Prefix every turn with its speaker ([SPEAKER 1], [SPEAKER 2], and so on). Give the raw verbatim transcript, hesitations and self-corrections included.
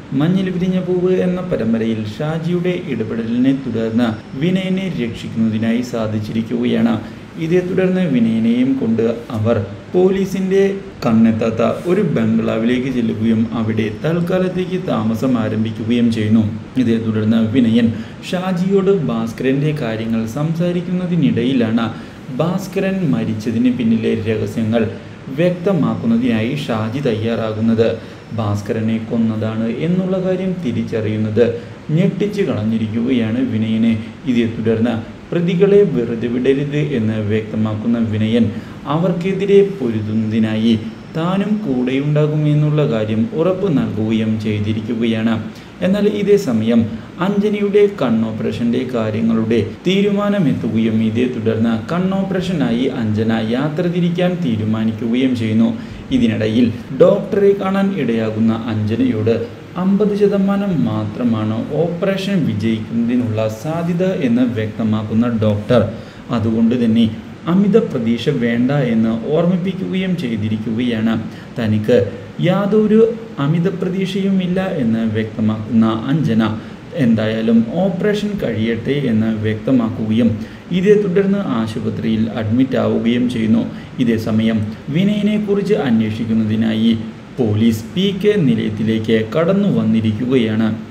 [SPEAKER 1] മഞ്ഞിൽ വിരിഞ്ഞ പൂവ് എന്ന പരമ്പരയിൽ ഷാജിയുടെ ഇടപെടലിനെ തുടർന്ന് വിനയനെ രക്ഷിക്കുന്നതിനായി സാധിച്ചിരിക്കുകയാണ്. ഇതേ തുടർന്ന് വിനയനെയും കൊണ്ട് അവർ പോലീസിന്റെ കണ്ണെത്താത്ത ഒരു ബംഗ്ലാവിലേക്ക് ചെല്ലുകയും അവിടെ തൽക്കാലത്തേക്ക് താമസം ആരംഭിക്കുകയും ചെയ്യുന്നു. ഇതേ തുടർന്ന് വിനയൻ ഷാജിയോട് ഭാസ്കരന്റെ കാര്യങ്ങൾ സംസാരിക്കുന്നതിനിടയിലാണ് ഭാസ്കരൻ മരിച്ചതിന് പിന്നിലെ രഹസ്യങ്ങൾ വ്യക്തമാക്കുന്നതിനായി ഷാജി തയ്യാറാകുന്നത്. ഭാസ്കരനെ കൊന്നതാണ് എന്നുള്ള കാര്യം തിരിച്ചറിയുന്നത് ഞെട്ടിച്ച് കളഞ്ഞിരിക്കുകയാണ് വിനയനെ. ഇതേ തുടർന്ന് പ്രതികളെ വെറുതെ വിടരുത് എന്ന് വ്യക്തമാക്കുന്ന വിനയൻ അവർക്കെതിരെ പൊരുതുന്നതിനായി താനും കൂടെയുണ്ടാകുമെന്നുള്ള കാര്യം ഉറപ്പ് നൽകുകയും ചെയ്തിരിക്കുകയാണ്. എന്നാൽ ഇതേ സമയം അഞ്ജനയുടെ കണ്ണോപ്പറേഷൻ്റെ കാര്യങ്ങളുടെ തീരുമാനമെത്തുകയും ഇതേ തുടർന്ന് കണ്ണോപ്പറേഷനായി അഞ്ജന യാത്ര തിരിക്കാൻ തീരുമാനിക്കുകയും ചെയ്യുന്നു. ഇതിനിടയിൽ ഡോക്ടറെ കാണാൻ ഇടയാകുന്ന അഞ്ജനയോട് അമ്പത് ശതമാനം മാത്രമാണ് ഓപ്പറേഷൻ വിജയിക്കുന്നതിനുള്ള സാധ്യത എന്ന് വ്യക്തമാക്കുന്ന ഡോക്ടർ അതുകൊണ്ട് തന്നെ അമിത പ്രതീക്ഷ വേണ്ട എന്ന് ഓർമ്മിപ്പിക്കുകയും ചെയ്തിരിക്കുകയാണ്. തനിക്ക് യാതൊരു അമിത പ്രതീക്ഷയുമില്ല എന്ന് വ്യക്തമാക്കുന്ന അഞ്ജന എന്തായാലും ഓപ്പറേഷൻ കഴിയട്ടെ എന്ന് വ്യക്തമാക്കുകയും ഇതേ തുടർന്ന് ആശുപത്രിയിൽ അഡ്മിറ്റ് ആവുകയും ചെയ്യുന്നു. ഇതേ സമയം വിനയനെക്കുറിച്ച് അന്വേഷിക്കുന്നതിനായി പോലീസ് പി കെ നിലയത്തിലേക്ക് കടന്നു വന്നിരിക്കുകയാണ്.